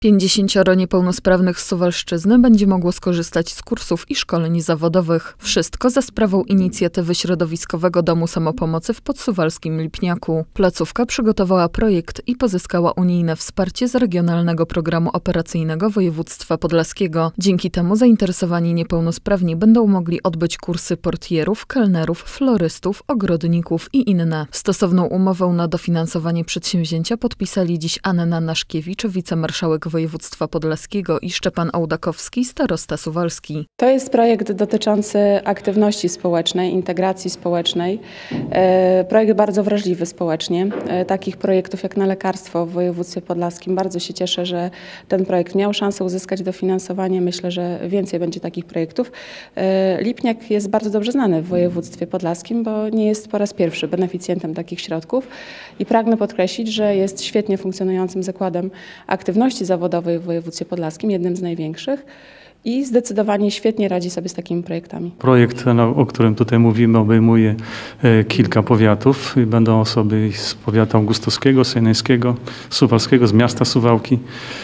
50 niepełnosprawnych z Suwalszczyzny będzie mogło skorzystać z kursów i szkoleń zawodowych. Wszystko za sprawą inicjatywy Środowiskowego Domu Samopomocy w podsuwalskim Lipniaku. Placówka przygotowała projekt i pozyskała unijne wsparcie z Regionalnego Programu Operacyjnego Województwa Podlaskiego. Dzięki temu zainteresowani niepełnosprawni będą mogli odbyć kursy portierów, kelnerów, florystów, ogrodników i inne. Stosowną umowę na dofinansowanie przedsięwzięcia podpisali dziś Anna Naszkiewicz, wicemarszałek województwa podlaskiego, i Szczepan Ołdakowski, starosta suwalski. To jest projekt dotyczący aktywności społecznej, integracji społecznej. Projekt bardzo wrażliwy społecznie. Takich projektów jak na lekarstwo w województwie podlaskim. Bardzo się cieszę, że ten projekt miał szansę uzyskać dofinansowanie. Myślę, że więcej będzie takich projektów. Lipniak jest bardzo dobrze znany w województwie podlaskim, bo nie jest po raz pierwszy beneficjentem takich środków. I pragnę podkreślić, że jest świetnie funkcjonującym zakładem aktywności zawodowej w województwie podlaskim, jednym z największych, i zdecydowanie świetnie radzi sobie z takimi projektami. Projekt, o którym tutaj mówimy, obejmuje kilka powiatów. Będą osoby z powiatu augustowskiego, sejneńskiego, suwalskiego, z miasta Suwałki.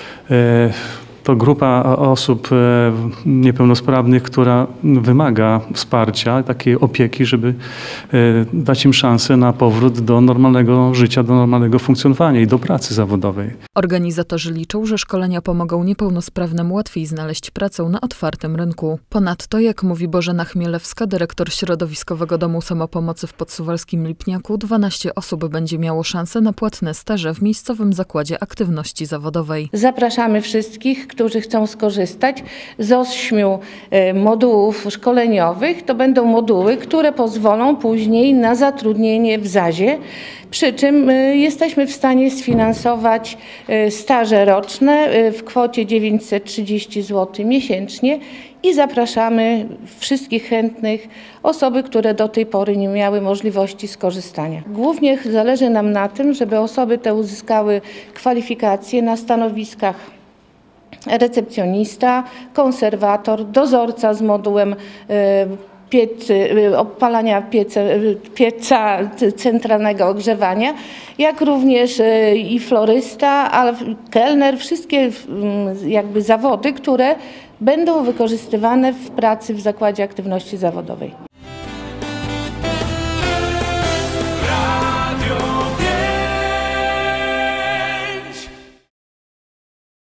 To grupa osób niepełnosprawnych, która wymaga wsparcia, takiej opieki, żeby dać im szansę na powrót do normalnego życia, do normalnego funkcjonowania i do pracy zawodowej. Organizatorzy liczą, że szkolenia pomogą niepełnosprawnym łatwiej znaleźć pracę na otwartym rynku. Ponadto, jak mówi Bożena Chmielewska, dyrektor Środowiskowego Domu Samopomocy w podsuwalskim Lipniaku, 12 osób będzie miało szansę na płatne staże w miejscowym zakładzie aktywności zawodowej. Zapraszamy wszystkich, którzy chcą skorzystać z 8 modułów szkoleniowych. To będą moduły, które pozwolą później na zatrudnienie w ZAZ-ie. Przy czym jesteśmy w stanie sfinansować staże roczne w kwocie 930 zł miesięcznie i zapraszamy wszystkich chętnych, osoby, które do tej pory nie miały możliwości skorzystania. Głównie zależy nam na tym, żeby osoby te uzyskały kwalifikacje na stanowiskach recepcjonista, konserwator, dozorca z modułem opalania pieca centralnego ogrzewania, jak również i florysta, kelner, wszystkie jakby zawody, które będą wykorzystywane w pracy w zakładzie aktywności zawodowej.